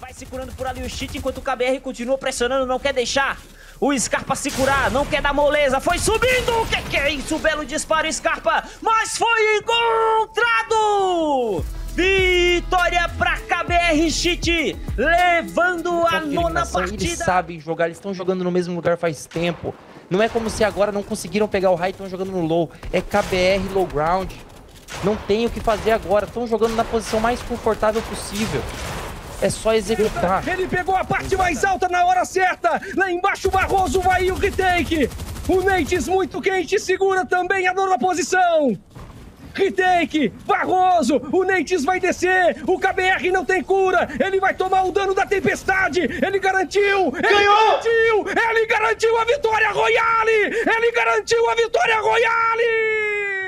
Vai se curando por ali o Cheat, enquanto o KBR continua pressionando, não quer deixar o Scarpa se curar, não quer dar moleza, foi subindo, o que é isso? Belo disparo, Scarpa, mas foi encontrado! Vitória pra KBR Cheat, levando a nona partida. Eles sabem jogar, eles estão jogando no mesmo lugar faz tempo. Não é como se agora não conseguiram pegar o high e estão jogando no low. É KBR low ground. Não tem o que fazer agora, estão jogando na posição mais confortável possível. É só executar. Ele pegou a parte mais alta na hora certa. Lá embaixo o Barroso vai e o retake. O Nates muito quente segura também a nona posição. Retake, Barroso, o Nates vai descer, o KBR não tem cura, ele vai tomar o dano da tempestade, ele garantiu, ele garantiu a vitória Royale, ele garantiu a vitória Royale!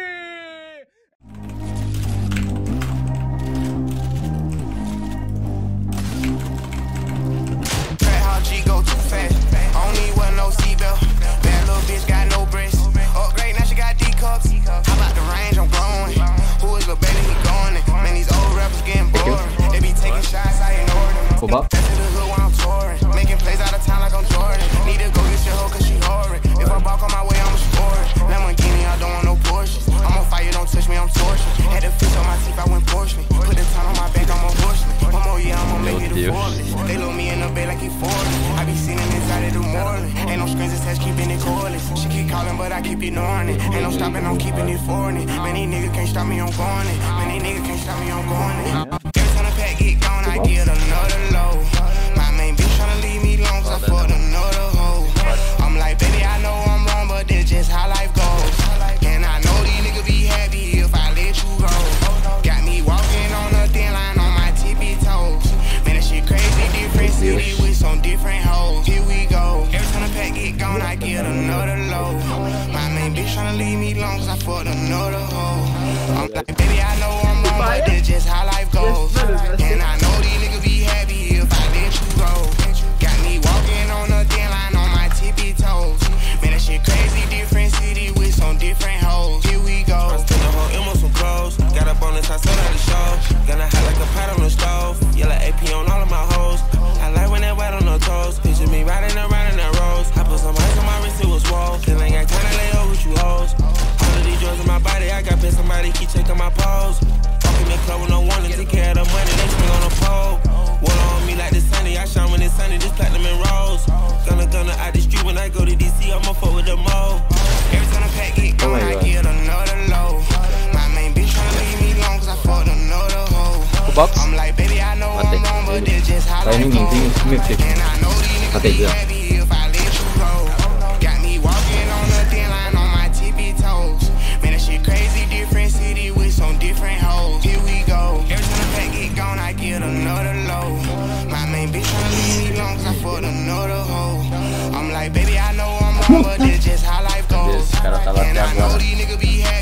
Pull up. Making plays out of town like I'm Jordan. Need to go get your hoe cause she horrid. If I balk on my way, I'ma score it. Lamborghini, I don't want no Porsches. I'm on fire, don't touch me, I'm tortured. Had the fish on my teeth, I went Porsche. Put the ton on my back, I'm a horseman. One more year, I'ma make it a forest. They load me in the bed like he 40. I be sitting inside of the morning. Ain't no strings attached, keeping it cordless. She keep calling, but I keep ignoring it. Ain't no stopping, I'm keeping it for it. Many niggas can't stop me, I'm going it. Many niggas can't stop me, I'm going it. Every time the pack get gone, I get another low. My main bitch tryna leave me alone, cause I fucked another hoe. I'm like, baby, I know I'm wrong, but that's just how life goes. And I know these niggas be happy if I let you go. Got me walking on a thin line on my tippy toes. Man, that shit crazy, different city with some different hoes. Here we go. Every time the pack get gone, I get another low. My main bitch tryna leave me alone, cause I fucked another hoe. I'm like, baby, I know I'm wrong, but that's just how life goes. And I know these niggas be happy if I let you go. Got me walking on a thin line on my tippy toes. Man, that shit crazy, different city with some different hoes. Here we go. I'm still a whole M on some clothes. Got up on this, I sold out the show. Gonna hide like a pot on the stove. Yellow AP on all of my hoes. I like when that white on the toes. Picture me riding around in that rose. I put some ice on my wrist, it was swole. Still ain't got time to lay over with you hoes. All of these drugs in my body, I got pissed, somebody keep checking my pose. Walking the club with no warning, take care of the money, they swing on the pole. Water on me like the sunny, I shine when it's sunny, this platinum and rose. Gonna out the street when I go to DC, I'ma fuck with the mo. Every time the pack get gone, I get another low. My main bitch tryna leave me alone, cause I fucked another hoe. I'm like, baby, I know I'm wrong, but that's just how life goes. And I know these niggas be happy if I let you go. Got me walking on a thin line on my tippy toes. Man, that shit crazy, different city with some different hoes. Here we go. Every time the pack get gone, I get another low. My main bitch tryna leave me alone, cause I fucked another hoe. I'm like, baby, I know I'm wrong, but that's just how life goes. And I know these niggas be happy.